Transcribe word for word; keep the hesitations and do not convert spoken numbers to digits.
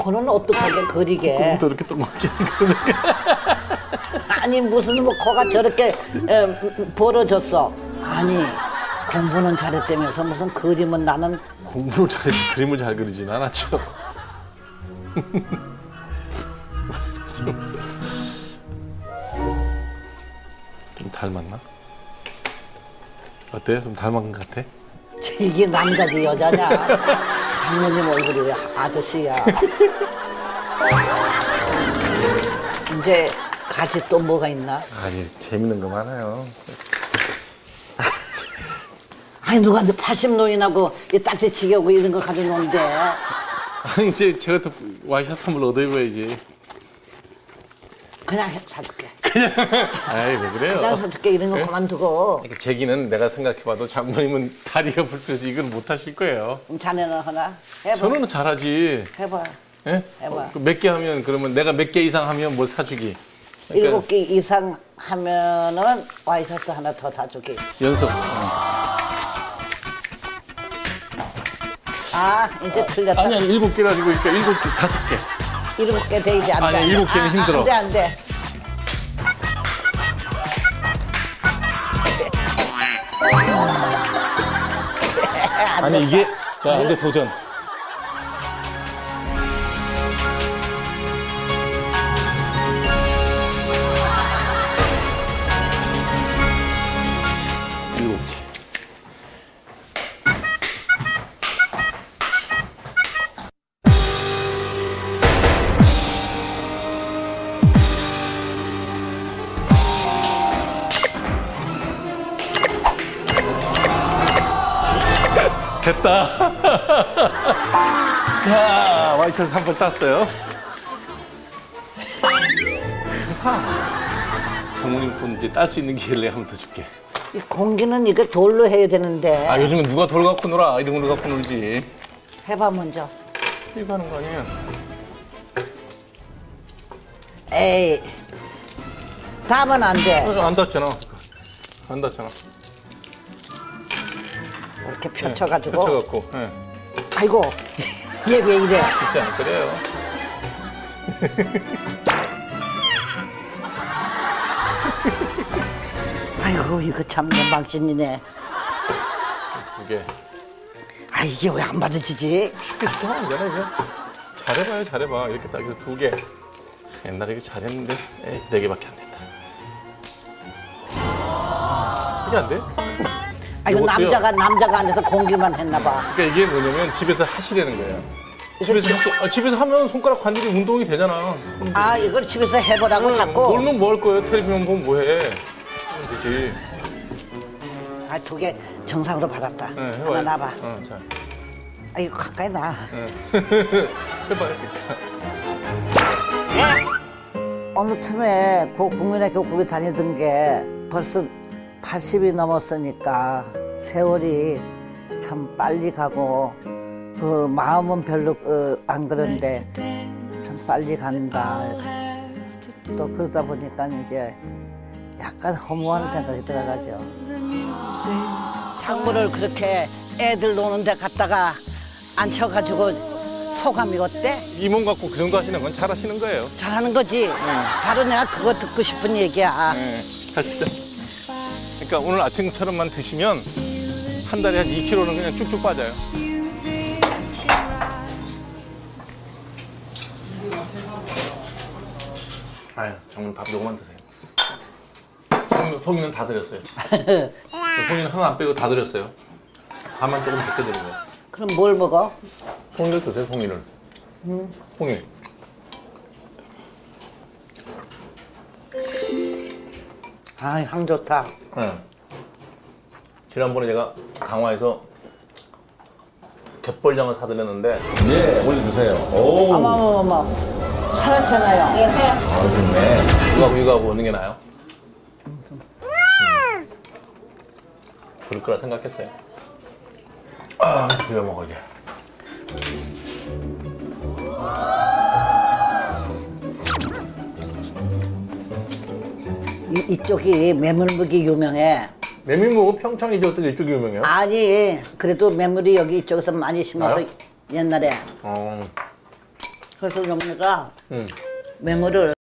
코는 어떡하게 그리게. 또 이렇게 동그랗게 그러니까. 아니 무슨 뭐 코가 저렇게 에, 벌어졌어. 아니 공부는 잘했다면서 무슨 그림은 나는 공부를 잘했지 그림을 잘 그리진 않았죠. 좀, 좀 닮았나? 어때? 좀 닮은 것 같아? 이게 남자지 여자냐? 장모님 얼굴이 왜 아저씨야? 이제 같이 또 뭐가 있나? 아니 재밌는 거 많아요. 아니 누가 팔십 노인하고 이 딱지치기 하고 이런 거 가져놓는데. 아니 이제 제가 또 와이셔츠 선물 얻어 입어야지. 그냥 사줄게. 그냥. 아이 왜 그래요? 그냥 사줄게. 이런 거 네? 그만두고. 제기는 내가 생각해봐도 장모님은 다리가 불편해서 이건 못 하실 거예요. 그럼 자네는 하나? 해봐. 저는 잘하지. 해봐. 예? 해봐. 몇 개 하면 그러면 내가 몇 개 이상 하면 뭐 사주기. 그러니까 일곱 개 이상 하면은 와이셔츠 하나 더 사주기. 연속. 아 이제 틀렸다. 아니 아니 일곱 개라고 그러니까 일곱 개 다섯 개. 일곱 개 돼 이제 안 돼. 아니 일곱 개는 아, 힘들어. 안 돼 안 돼. 아니 이게 자 근데 도전. 일곱 개. 됐다. 자, 와이셔츠 한 번 땄어요. 장모님 돈 이제 딸 수 있는 기회를 내가 한 번 더 줄게. 이 공기는 이거 돌로 해야 되는데. 아, 요즘은 누가 돌 갖고 놀아. 이런 걸 갖고 놀지. 해봐 먼저. 이거 하는 거 아니에요? 에이. 다 하면 안 돼. 어, 안 닿잖아. 안 닿잖아. 이렇게 펼쳐가지고. 네, 펼쳐갖고. 네. 아이고. 얘 왜 이래? 쉽지 않을 거래요. 아이고 이거 참 망신이네. 이게 아 이게 왜 안 받아지지? 쉽게 쉽게 하면 되잖아 이게. 잘해봐요 잘해봐. 이렇게 딱 이렇게 두 개. 옛날에 이거 잘했는데 에이, 네 개밖에 안 됐다. 이게 안 돼? 아 이거 이것도요. 남자가 남자가 앉아서 공기만 했나 봐. 그러니까 이게 뭐냐면 집에서 하시라는 거예요. 집에서 하시, 아, 집에서 하면 손가락 관절이 운동이 되잖아. 아 이걸 집에서 해보라고 응, 자꾸. 놀면 뭐 할 거예요? 텔레비전 보면 뭐해? 하면 되지. 아 두 개 정상으로 받았다. 네, 하나 해봐요. 놔봐. 어, 자. 아 이거 가까이 놔. 해봐요. 어느 틈에 고 국민학교 거기 다니던 게 벌써 팔십이 넘었으니까 세월이 참 빨리 가고 그 마음은 별로 어, 안 그런데 참 빨리 간다. 또 그러다 보니까 이제 약간 허무한 생각이 들어가죠. 장모를 그렇게 애들 노는 데 갔다가 앉혀가지고 소감이 어때? 이 몸 갖고 그 정도 하시는 건 잘하시는 거예요. 잘하는 거지? 바로 내가 그거 듣고 싶은 얘기야. 네, 하시죠. 그러니까 오늘 아침처럼만 드시면 한 달에 한 이 킬로그램는 그냥 쭉쭉 빠져요. 아유, 정말 밥 요거만 드세요. 송이, 송이는 다 드렸어요. 송이는 하나 안 빼고 다 드렸어요. 밥만 조금 적게 드린 거예요. 그럼 뭘 먹어? 송이를 드세요, 송이를. 음. 송이. 아, 향 좋다. 네. 지난번에 제가 강화에서 갯벌장을 사드렸는데 예, 올려주세요. 오. 어머, 어머, 어머. 살았잖아요. 예, 살았어. 아, 좋네. 이거하고 이거하고 어느 게 나아요? 음. 부를 거라 생각했어요. 아, 비벼 먹어 이게. 이, 이쪽이 메물묵이 유명해. 메밀묵은 평창이지 어떻게 이쪽이 유명해요? 아니, 그래도 메물이 여기 이쪽에서 많이 심어서 알아? 옛날에. 어. 그래서 우리 어머니가 응. 메모를